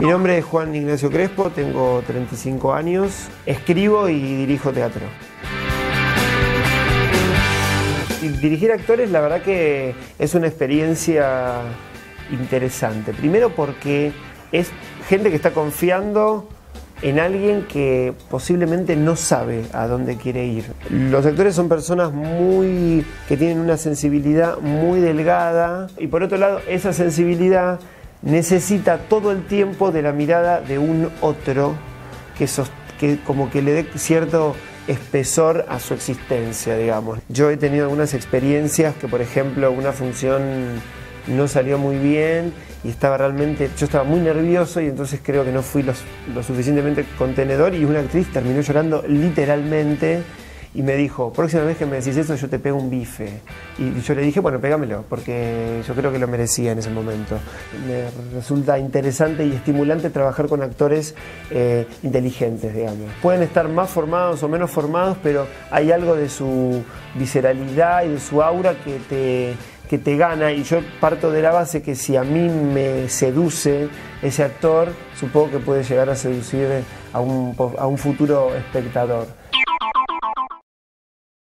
Mi nombre es Juan Ignacio Crespo, tengo 35 años, escribo y dirijo teatro. Y dirigir actores, la verdad que es una experiencia interesante. Primero porque es gente que está confiando en alguien que posiblemente no sabe a dónde quiere ir. Los actores son personas que tienen una sensibilidad muy delgada y por otro lado esa sensibilidad necesita todo el tiempo de la mirada de un otro que como que le dé cierto espesor a su existencia, digamos. Yo he tenido algunas experiencias que, por ejemplo, una función no salió muy bien y yo estaba muy nervioso y entonces creo que no fui lo suficientemente contenedor y una actriz terminó llorando literalmente y me dijo, próxima vez que me decís eso yo te pego un bife. Y yo le dije, bueno, pégamelo, porque yo creo que lo merecía en ese momento. Me resulta interesante y estimulante trabajar con actores inteligentes, digamos. Pueden estar más formados o menos formados, pero hay algo de su visceralidad y de su aura que te gana, y yo parto de la base que si a mí me seduce ese actor, supongo que puede llegar a seducir a un futuro espectador.